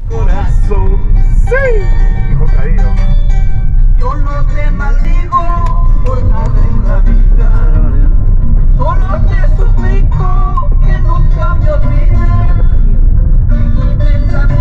corazón. Sí, hijo caído. Yo no te maldigo por nada en la vida, solo te suplico que nunca me olvides. Y tu pensamiento